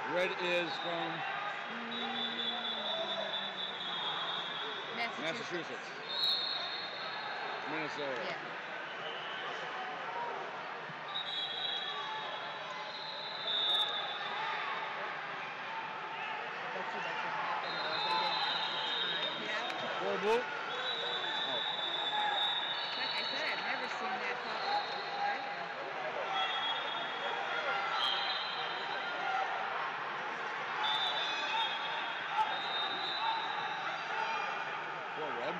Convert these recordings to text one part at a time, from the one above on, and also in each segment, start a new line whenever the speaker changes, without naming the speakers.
Red is from
Massachusetts.
Minnesota.
Yeah. I bet you that's what happened was they didn't have the time. Yeah.
Four blue?
Like I said, I've never seen that pop up before either.
Four red.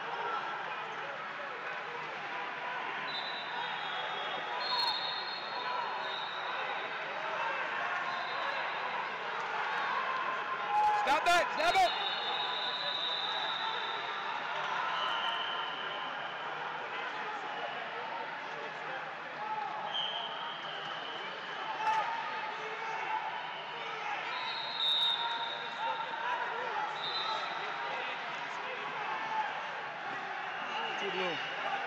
Stop that! Stop it! Two blue.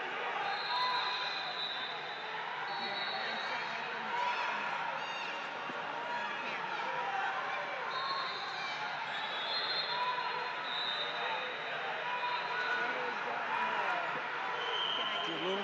Two blue.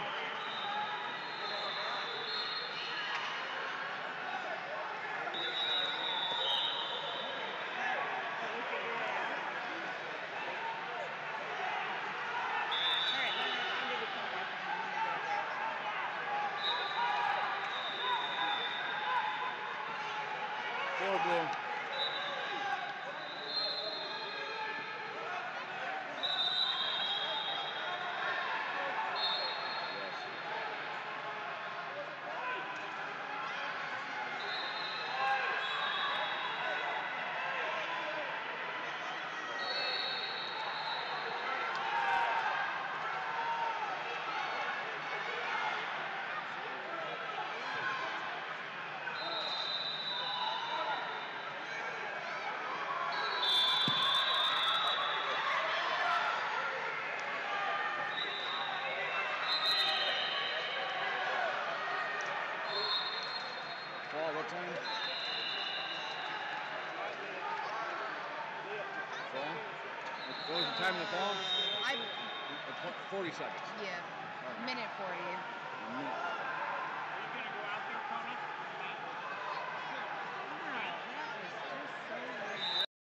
Four blue. Fall, what time? Fall? What was the time in the fall? 40 seconds.
Yeah, minute 40.
A minute.